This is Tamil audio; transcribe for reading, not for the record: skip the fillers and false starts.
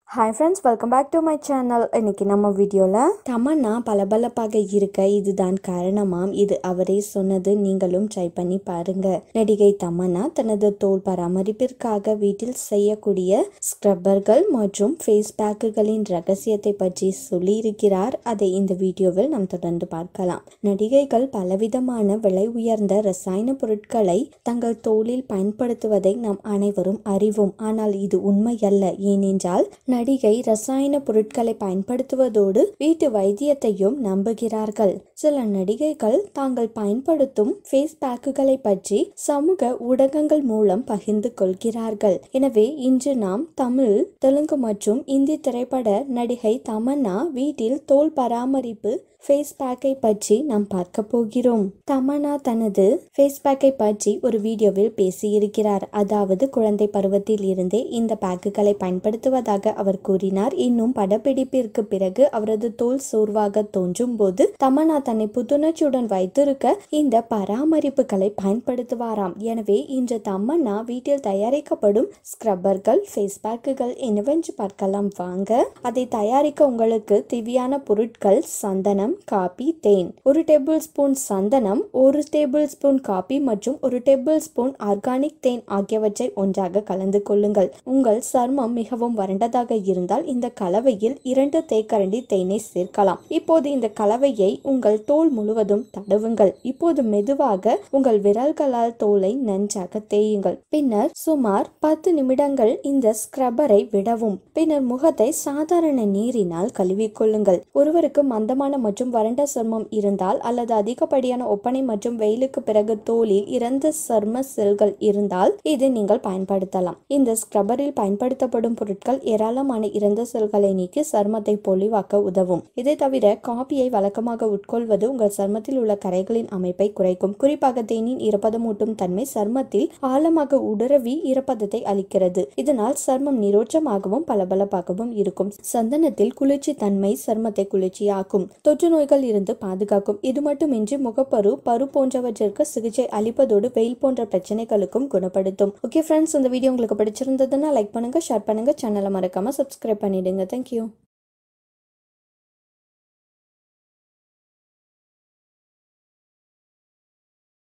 Hi friends, welcome back to my channel. இன்னைக்கு நம்ம வீடியோல தமன்னா பளபளப்பாக இருக்க இதுதான் காரணமாம். இது அவரே சொன்னது. நீங்களும் ட்ரை பண்ணி பாருங்க. நடிகை தமன்னா தனது தோல் பராமரிப்பிற்காக வீட்டில் செய்யக்கூடிய ஸ்க்ரப்பர்கள் மற்றும் ஃபேஸ் பேக்குகளின் ரகசியத்தை பற்றி சொல்லியிருக்கிறார். அதை இந்த வீடியோவில் நாம் தொடர்ந்து பார்க்கலாம். நடிகைகள் பலவிதமான விலை உயர்ந்த ரசாயன பொருட்களை தங்கள் தோலில் பயன்படுத்துவதை நாம் அனைவரும் அறிவோம். ஆனால் இது உண்மையல்ல. ஏனென்றால் நடிகை ரசாயன பொருட்களை பயன்படுத்துவதோடு வீட்டு வைத்தியத்தையும் நம்புகிறார்கள். சில நடிகைகள் தாங்கள் பயன்படுத்தும் ஃபேஸ் பேக்குகளை பற்றி சமூக ஊடகங்கள் மூலம் பகிர்ந்து கொள்கிறார்கள். எனவே இன்று நாம் தமிழ், தெலுங்கு மற்றும் இந்தி திரைப்பட நடிகை தமன்னா வீட்டில் தோல் பராமரிப்பு ஃபேஸ் பேக்கை பற்றி நாம் பார்க்க போகிறோம். தமன்னா தனது ஃபேஸ் பேக்கை பற்றி ஒரு வீடியோவில் பேசியிருக்கிறார். அதாவது குழந்தை பருவத்தில் இருந்தே இந்த பேக்குகளை பயன்படுத்துவதாக அவர் கூறினார். இன்னும் படப்பிடிப்பிற்கு பிறகு அவரது தோல் சோர்வாக தோன்றும் போது தமன்னா தன்னை புத்துணர்ச்சியுடன் வைத்திருக்க இந்த பராமரிப்புகளை பயன்படுத்துவாராம். எனவே இன்று தமன்னா வீட்டில் தயாரிக்கப்படும் ஸ்க்ரப்பர்கள், ஃபேஸ் பேக்குகள் என்னவென்று பார்க்கலாம் வாங்க. அதை தயாரிக்க உங்களுக்கு தேவையான பொருட்கள்: சந்தனம், காபி, தேன். 1 டேபிள் ஸ்பூன் சந்தனம், 1 டேபிள் ஸ்பூன் காபி மற்றும் 1 டேபிள் ஸ்பூன் ஆர்கானிக் தேன் ஆகியவற்றை ஒன்றாக கலந்து கொள்ளுங்கள். உங்கள் சருமம் மிகவும் வறண்டதாக இருந்தால் இந்த கலவையில் 2 தேக்கரண்டி தேனை சேர்க்கலாம். இப்போது இந்த கலவையை உங்கள் தோல் முழுவதும் தடவுங்கள். இப்போது மெதுவாக உங்கள் விரல்களால் தோலை நன்றாக தேயுங்கள். பின்னர் சுமார் 10 நிமிடங்கள் இந்த ஸ்க்ரப்பரை விடவும். பின்னர் முகத்தை சாதாரண நீரினால் கழுவிக்கொள்ளுங்கள். ஒருவருக்கு மந்தமான மற்றும் வறண்ட சருமம் இருந்தால் அல்லது அதிகப்படியான ஒப்பனை மற்றும் வெயிலுக்கு பிறகு தோலில் இறந்த சரும செல்கள் இருந்தால் இது நீங்கள் பயன்படுத்தலாம். இந்த ஸ்க்ரப்பரில் பயன்படுத்தப்படும் பொருட்கள் ஏராளமான இறந்த செல்களை நீக்கி சருமத்தை பொலிவாக்க உதவும். இதை தவிர காபியை வழக்கமாக உட்கொள்வது உங்கள் சருமத்தில் உள்ள கரைகளின் அமைப்பை குறைக்கும். குறிப்பாக தேனின் ஈரப்பதமூட்டும் தன்மை சருமத்தில் ஆழமாக ஊடுருவி ஈரப்பதத்தை அளிக்கிறது. இதனால் சருமம் நீரோற்றமாகவும் பளபளப்பாகவும் இருக்கும். சந்தனத்தில் குளிர்ச்சி தன்மை சருமத்தை குளிர்ச்சியாக்கும். தொற்று நோய்கள் இருந்து பாதுகாக்கும். இது மட்டுமின்றி முகப்பரு, பரு போன்றவற்றிற்கு சிகிச்சை அளிப்பதோடு வெயில் போன்ற பிரச்சனைகளுக்கும் குணப்படுத்தும். ஓகே ஃப்ரெண்ட்ஸ், இந்த வீடியோ உங்களுக்கு பிடிச்சிருந்ததுன்னா லைக் பண்ணுங்க, ஷேர் பண்ணுங்க, சேனலை மறக்காம சப்ஸ்கிரைப் பண்ணிடுங்க. தேங்க்யூ.